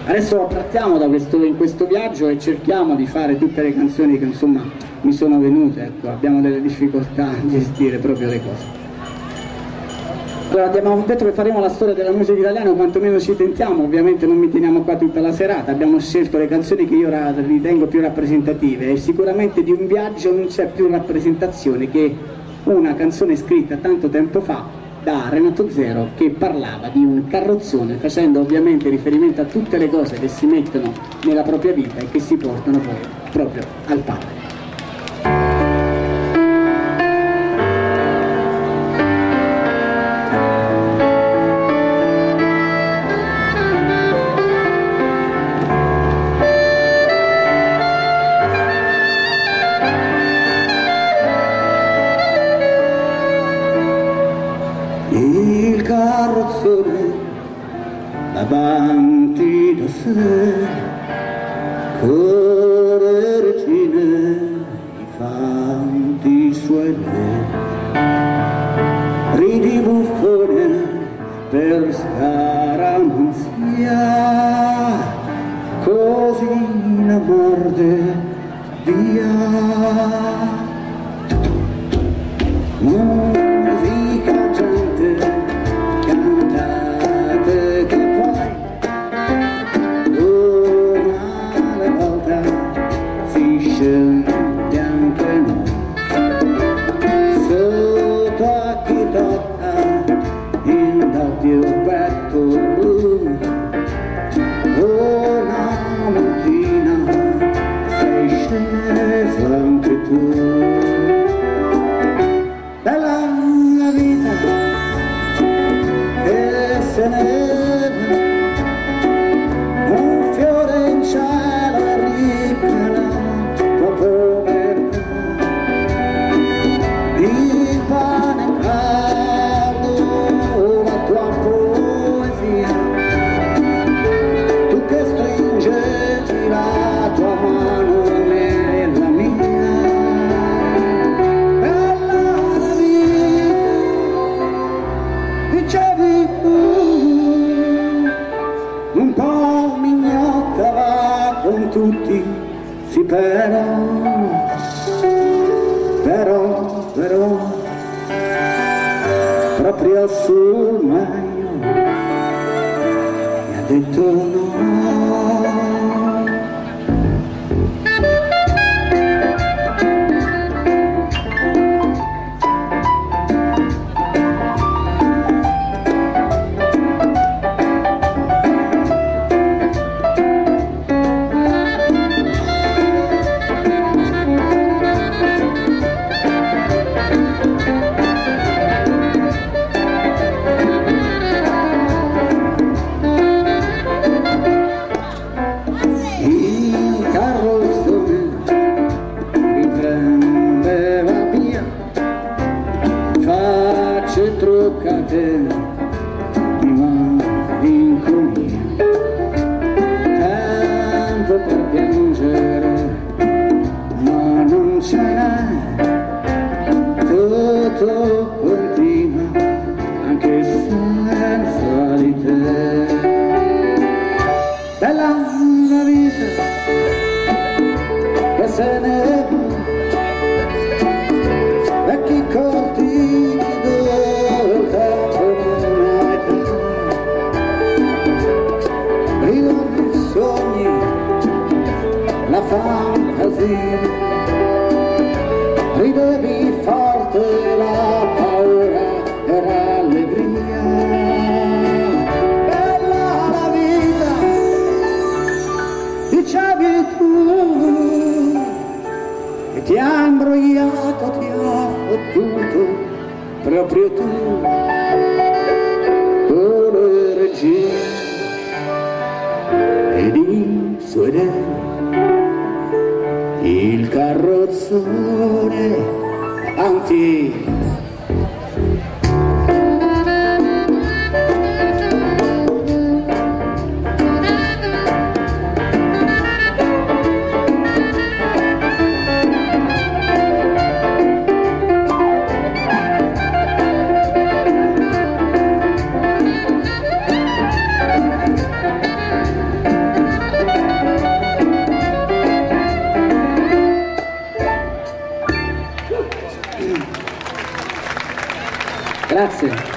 Adesso partiamo in questo viaggio e cerchiamo di fare tutte le canzoni che insomma mi sono venute, ecco, abbiamo delle difficoltà a gestire proprio le cose. Allora abbiamo detto che faremo la storia della musica italiana, o quantomeno ci tentiamo, ovviamente non mi teniamo qua tutta la serata, abbiamo scelto le canzoni che io ritengo più rappresentative e sicuramente di un viaggio non c'è più rappresentazione che una canzone scritta tanto tempo fa da Renato Zero che parlava di un carrozzone, facendo ovviamente riferimento a tutte le cose che si mettono nella propria vita e che si portano poi proprio al padre. Il carrozzone davanti da sé, con le regine, i fanti suoi ridi buffone per scaramanzia, così la morde via. Musica, gente, cantate che poi una alle volte si scende anche noi. Sotto a chi tocca in doppio petto blu, una mattina sei sceso anche tu. Bella la vita che se ne va, un fiore in cielo ricala tua povertà, il pane caldo, la tua poesia, tu che stringevi la tua mano nella mia. Dicevi un po' mignotta va con tutti, sì però, proprio sul meglio mi ha detto no. Truccate di malinconia, tempo per piangere ma non ce n'è, tutto continua anche senza di te. Bella la vita che se ne va, vecchi cortili la fantasia, ridevi forte la paura e l'allegria. Bella la vita, dicevi tu, e ti ha imbrogliato, ti ha fottuto, proprio tu, con le regine ed i suoi re. Il carrozzone avanti. Grazie.